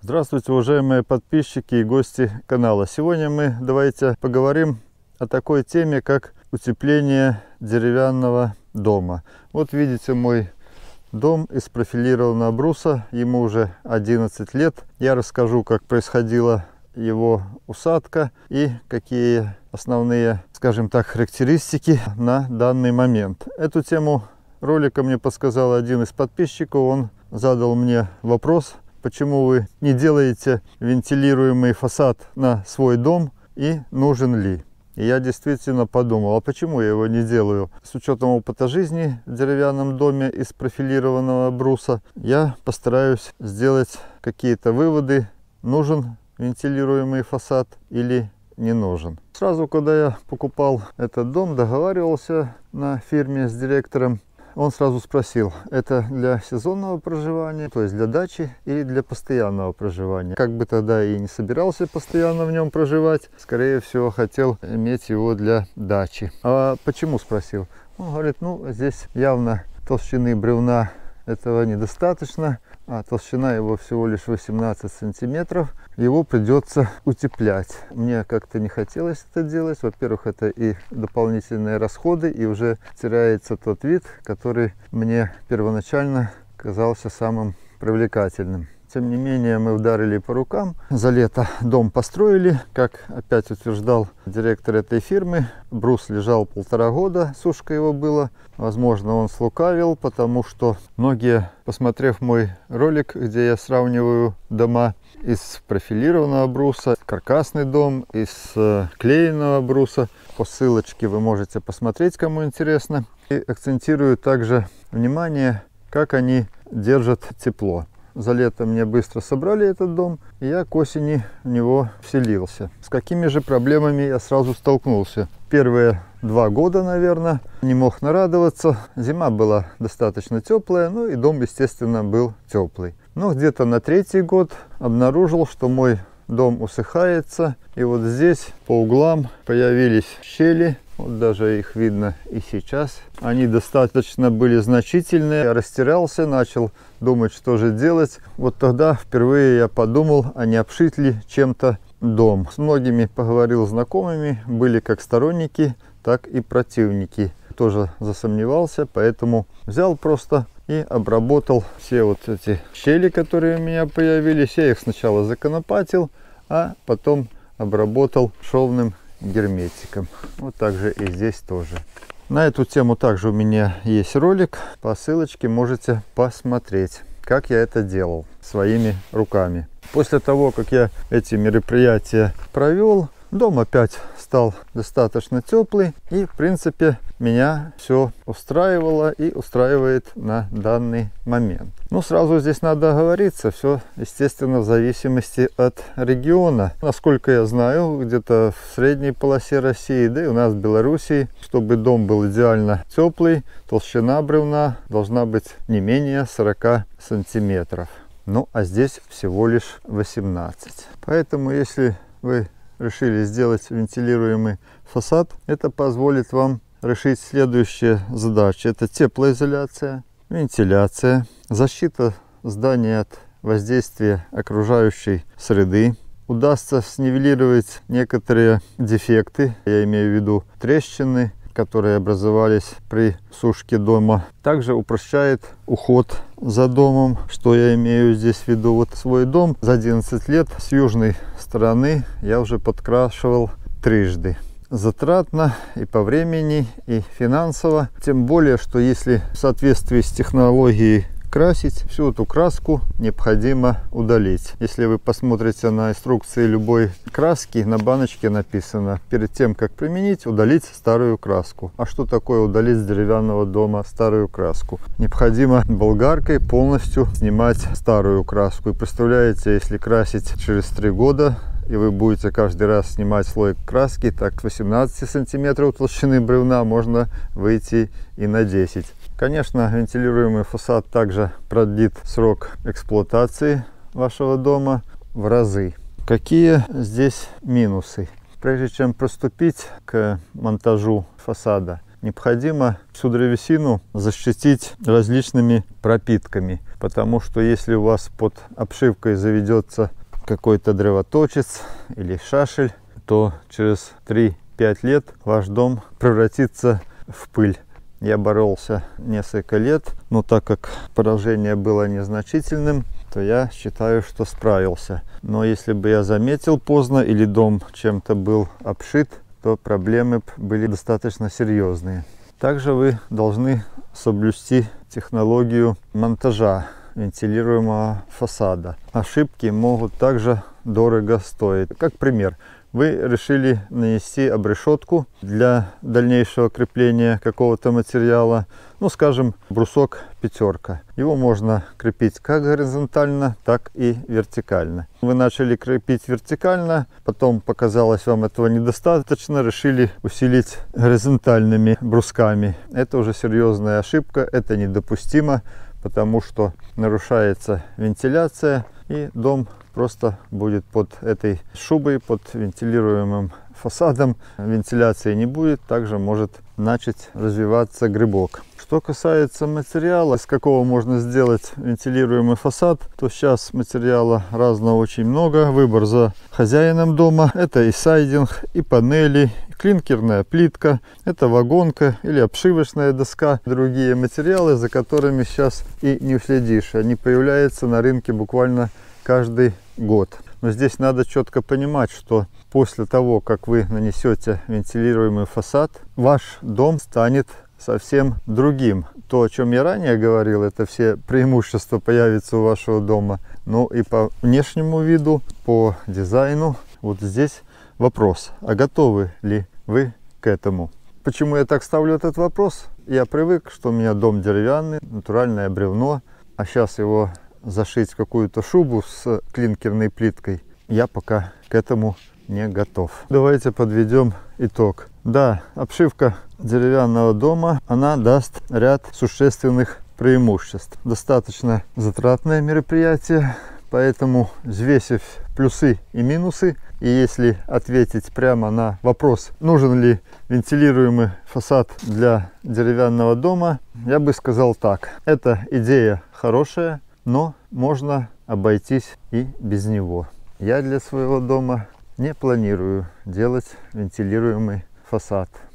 Здравствуйте, уважаемые подписчики и гости канала. Сегодня давайте поговорим о такой теме, как утепление деревянного дома. Вот видите мой дом из профилированного бруса, ему уже 11 лет. Я расскажу, как происходила его усадка и какие основные, скажем так, характеристики на данный момент. Эту тему ролика мне подсказал один из подписчиков. Он задал мне вопрос: почему вы не делаете вентилируемый фасад на свой дом и нужен ли? И я действительно подумал, а почему я его не делаю? С учетом опыта жизни в деревянном доме из профилированного бруса, я постараюсь сделать какие-то выводы, нужен вентилируемый фасад или не нужен. Сразу, когда я покупал этот дом, договаривался на фирме с директором, он сразу спросил, это для сезонного проживания, то есть для дачи, или для постоянного проживания. Как бы тогда и не собирался постоянно в нем проживать, скорее всего, хотел иметь его для дачи. А почему, спросил? Он говорит, ну, здесь явно толщины бревна этого недостаточно, а толщина его всего лишь 18 сантиметров. Его придется утеплять. Мне как-то не хотелось это делать. Во-первых, это и дополнительные расходы, и уже теряется тот вид, который мне первоначально казался самым привлекательным. Тем не менее, мы ударили по рукам. За лето дом построили. Как опять утверждал директор этой фирмы, брус лежал 1,5 года, сушка его была. Возможно, он слукавил, потому что многие, посмотрев мой ролик, где я сравниваю дома из профилированного бруса, каркасный дом из клееного бруса, по ссылочке вы можете посмотреть, кому интересно. И акцентирую также внимание, как они держат тепло. За лето мне быстро собрали этот дом, и я к осени в него вселился. С какими же проблемами я сразу столкнулся? Первые 2 года, наверное, не мог нарадоваться. Зима была достаточно теплая, ну и дом, естественно, был теплый. Но где-то на 3-й год обнаружил, что мой дом усыхается. И вот здесь по углам появились щели. Вот даже их видно и сейчас. Они достаточно были значительные. Я растерялся, начал думать, что же делать. Вот тогда впервые я подумал, а не обшить ли чем-то дом. С многими поговорил знакомыми, были как сторонники, так и противники. Тоже засомневался, поэтому взял просто и обработал все вот эти щели, которые у меня появились. Я их сначала законопатил, а потом обработал шовным герметиком. Вот так же и здесь тоже. На эту тему также у меня есть ролик. По ссылочке можете посмотреть, как я это делал своими руками. После того, как я эти мероприятия провел, дом опять стал достаточно теплый, и в принципе меня все устраивало и устраивает на данный момент. Ну, сразу здесь надо оговориться, все естественно в зависимости от региона. Насколько я знаю, где-то в средней полосе России, да и у нас в Белоруссии, чтобы дом был идеально теплый, толщина бревна должна быть не менее 40 сантиметров. Ну, а здесь всего лишь 18. Поэтому, если вы решили сделать вентилируемый фасад, это позволит вам решить следующие задачи. Это теплоизоляция, вентиляция, защита здания от воздействия окружающей среды. Удастся снивелировать некоторые дефекты, я имею в виду трещины, которые образовались при сушке дома. Также упрощает уход за домом. Что я имею здесь в виду? Вот свой дом за 11 лет с южной стороны я уже подкрашивал 3-ды. Затратно и по времени, и финансово. Тем более, что если в соответствии с технологией красить, всю эту краску необходимо удалить. Если вы посмотрите на инструкции любой краски, на баночке написано: перед тем как применить, удалить старую краску. А что такое удалить с деревянного дома старую краску? Необходимо болгаркой полностью снимать старую краску. И представляете, если красить через 3 года, и вы будете каждый раз снимать слой краски, так 18 сантиметров толщины бревна можно выйти и на 10. Конечно, вентилируемый фасад также продлит срок эксплуатации вашего дома в разы. Какие здесь минусы? Прежде чем приступить к монтажу фасада, необходимо всю древесину защитить различными пропитками, потому что если у вас под обшивкой заведется какой-то древоточец или шашель, то через 3-5 лет ваш дом превратится в пыль. Я боролся несколько лет, но так как поражение было незначительным, то я считаю, что справился. Но если бы я заметил поздно или дом чем-то был обшит, то проблемы были достаточно серьезные. Также вы должны соблюсти технологию монтажа вентилируемого фасада. Ошибки могут также дорого стоить. Как пример, вы решили нанести обрешетку для дальнейшего крепления какого-то материала, ну скажем, брусок 5. Его можно крепить как горизонтально, так и вертикально. Вы начали крепить вертикально, потом показалось вам этого недостаточно, решили усилить горизонтальными брусками. Это уже серьезная ошибка, это недопустимо, потому что нарушается вентиляция, и дом просто будет под этой шубой, под вентилируемым фасадом. Вентиляции не будет, также может начать развиваться грибок. Что касается материала, из какого можно сделать вентилируемый фасад, то сейчас материала разного очень много. Выбор за хозяином дома. Это и сайдинг, и панели, и клинкерная плитка, это вагонка или обшивочная доска. Другие материалы, за которыми сейчас и не уследишь. Они появляются на рынке буквально каждый год. Но здесь надо четко понимать, что после того, как вы нанесете вентилируемый фасад, ваш дом станет совсем другим. То, о чем я ранее говорил, это все преимущества появятся у вашего дома. Ну и по внешнему виду, по дизайну. Вот здесь вопрос, а готовы ли вы к этому? Почему я так ставлю этот вопрос? Я привык, что у меня дом деревянный, натуральное бревно, а сейчас его зашить в какую-то шубу с клинкерной плиткой, я пока к этому не готов. Давайте подведем итог. Да, обшивка деревянного дома, она даст ряд существенных преимуществ. Достаточно затратное мероприятие, поэтому, взвесив плюсы и минусы, и если ответить прямо на вопрос, нужен ли вентилируемый фасад для деревянного дома, я бы сказал так. Эта идея хорошая, но можно обойтись и без него. Я для своего дома не планирую делать вентилируемый фасад.